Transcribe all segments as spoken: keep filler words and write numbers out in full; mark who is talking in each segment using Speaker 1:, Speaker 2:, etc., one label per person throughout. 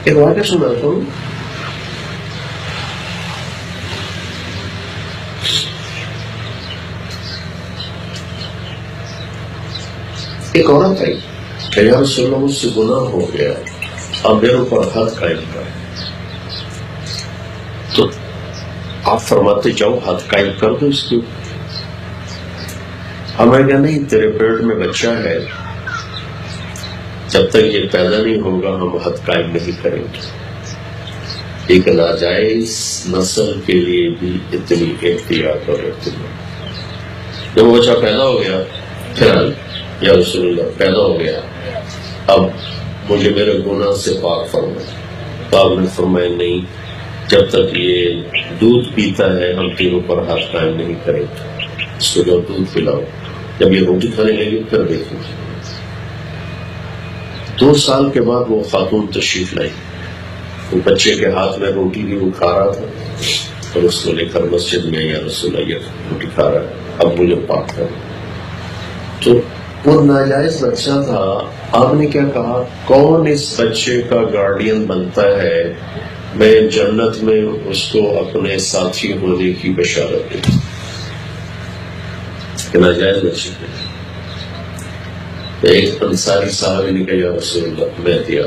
Speaker 1: ایک واقعہ سناتا ہوں. ایک عورت آئی کہ یا رسول اللہ مجھ سے گناہ ہو گیا، اب میرے اوپر حد قائم کر. تو آپ فرماتے جاؤ حد قائم کر دو اس کی. ہمیں کہا نہیں، تیرے پیٹ میں بچہ ہے، جب تک یہ پیدا نہیں ہوگا ہم حد قائم نہیں کریں گے. ایک ناجائز نسل کے لیے بھی اتنی احتیاط اور اہتمام. جب وہ بچہ پیدا ہو گیا پھر یا رسول اللہ پیدا ہو گیا، اب مجھے میرے گناہ سے پاک فرمائے. تو آپ نے فرمایا نہیں، جب تک یہ دودھ پیتا ہے ہم تینوں پر ہاتھ قائم نہیں کریں گے. اس کو جو دودھ پلاؤ، جب یہ روٹی کھانے لگی پھر دیکھیں. دو سال کے بعد وہ خاتون تشریف لائی، وہ بچے کے ہاتھ میں روٹی بھی وہ کھا رہا تھا اور اس کو لے کر مسجد میں یا رسول اللہ یہ روٹی کھا رہا ہے، اب مجھے پاک کر. تو وہ ناجائز بچہ تھا. آپ نے کیا کہا، کون اس بچے کا گارڈین بنتا ہے، میں جنت میں اس کو اپنے ساتھی ہونے کی بشارت دی. کہ ناجائز بچے تھے. ایک انصاری صاحب نے کہا یا رسول اللہ میں دیا.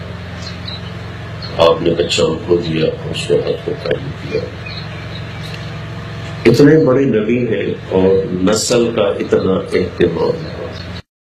Speaker 1: آپ نے بچہ ان کو دیا، اس کو حد کو قائم کیا. اتنے بڑے نبی ہیں اور نسل کا اتنا اہتمام.